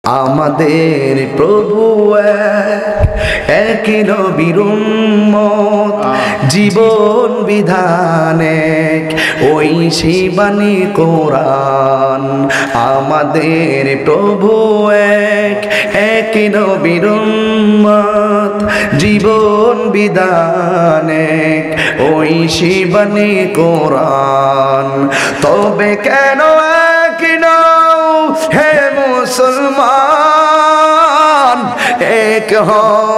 আমাদের প্রভু এক নবীর উম্মত, জীবন বিধান এক, ওই শিবানী কোরআন। আমাদের প্রভু এক নবীর উম্মত, জীবন বিধান এক, ওই শিবানী কোরআন। তবে কেন এক নও হে মুসলমান, এক হও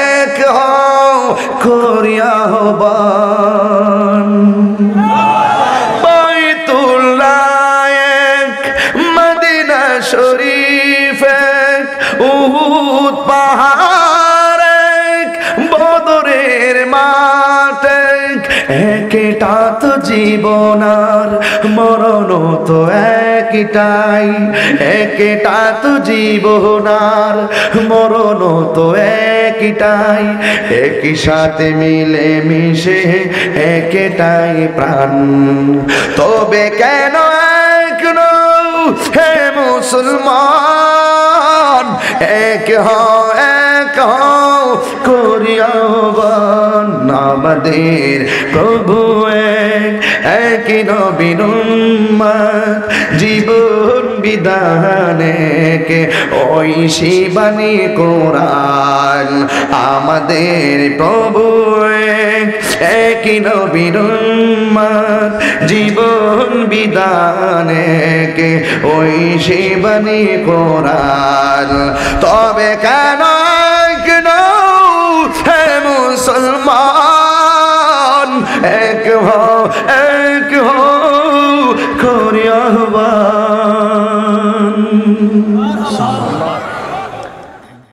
করিয়া আহ্বান। বাইতুল্লাহ এক, মদিনা শরীফ এক, উহুদ পাহাড় এক, বদরের মাঠ এক, একটা তো জীবন আর মরণ তো একটাই, একটা তো জীবন আর মরণ তো একটাই, একই সাথে মিলে মিশে একটাই প্রাণ। তবে কেন এক নও হে মুসলমান, এক হও করিয়া আহ্বান। আমাদের প্রভু এক নবীর উম্মত, জীবন বিধান এক, ওই শিবানী কোরআন। আমাদের প্রভু এক নবীর উম্মত, জীবন বিধান এক, ওই শিবানী কোরআন। তবে কেন